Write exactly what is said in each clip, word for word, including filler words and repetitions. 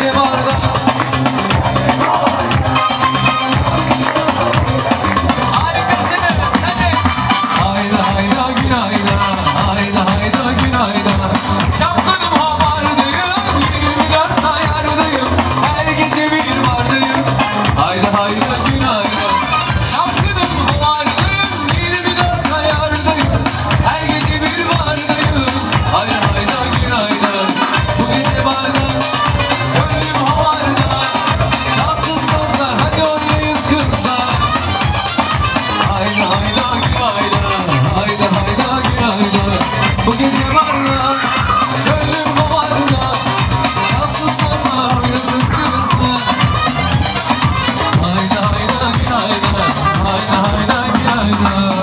gece barda. Harikasınız, hadi. Hayda hayda günayda, hayda hayda günayda. Çapkınım havardayım, yirmi dört ayardayım. Her gece bir vardayım, hayda hayda günayda. Çapkınım havardayım, yirmi dört ayardayım. Her gece bir vardayım, hayda hayda günayda. Bu gece barda, gönlüm havarda. Çalsın sazlar, hadi oynayın kızlar. Hayda hayda günayda, hayda hayda günayda. Bu gece barda, gönlüm havarda. Çalsın sazlar, oynasın kızlar. Hayda hayda günayda, hayda hayda günayda.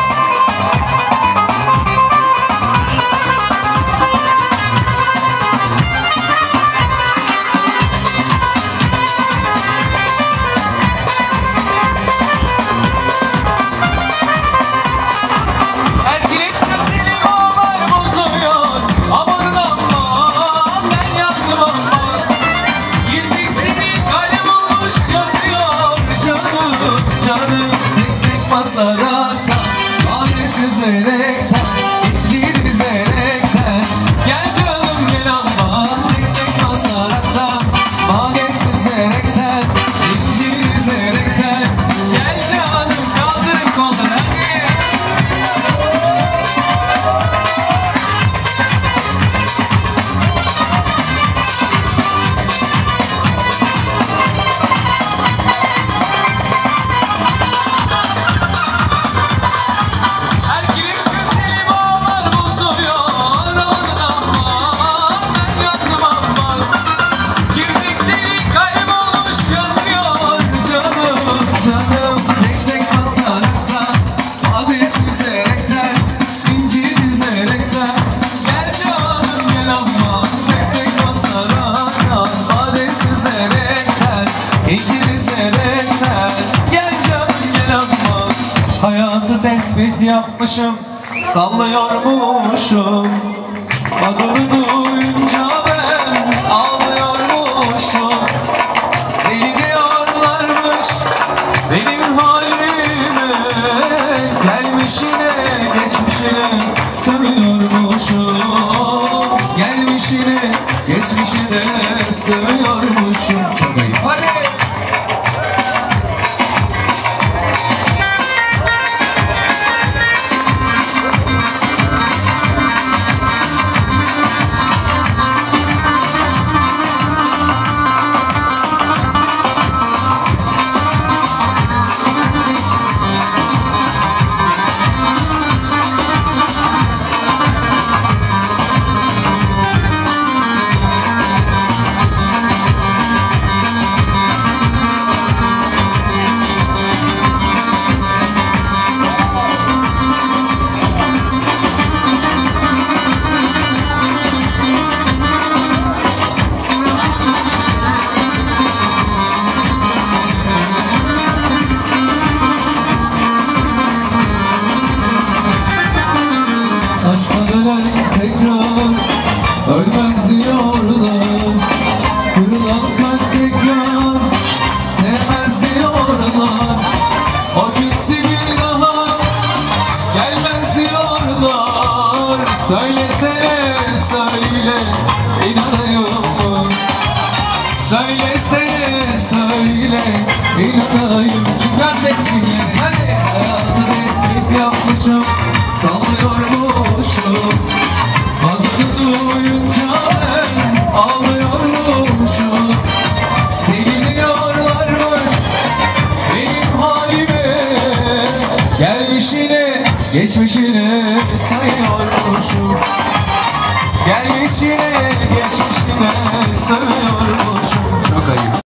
Erkek gözlerim ağlar bozuyor. Aman aman ben yandım aman. Girdikleri kalem olmuş yazıyor. Canım canım tek tek basaraktan, adresiz erekten, incir erekten. Gel canım gel aman tek tek basaraktan, adresiz erekten, incir erekten. Gel canım kaldırın kolları hadi. Erkeğin gözleri bağlar bozuyor. Aman aman ben yandım aman. Girdikleri kalem olmuş yazıyor. Canım canım tek tek basaraktan, adresiz erekten, incir erekten. Gel canım gel aman tek tek basaraktan, adresiz erekten, incir erekten. Gel canım gel aman. Hayatı tesbih yapmışım, sallıyormuşum. Adını duyunca ben ağlıyormuşum. Deli diyorlarmış benim halime. Gelmişine geçmişine sığmıyormuşum. Gelmişine geçmişine sığmıyormuşum. Çok ayıp. Hadi. Aşktan ölen tekrar ölmez diyorlar. Kırılan kalp tekrar sevmez diyorlar. O gitti bir daha gelmez diyorlar. Söylesene söyle inanayım mı? Söylesene söyle inanayım. Kim kardeşsin yani? Hadi. Hayatı tesbih yapmışım, sallıyormuşum. Adını duyunca ben ağlıyormuşum. Deli diyorlarmış benim halime. Gelmişine geçmişine sayıyormuşum. Gelmişine geçmişine sayıyormuşum.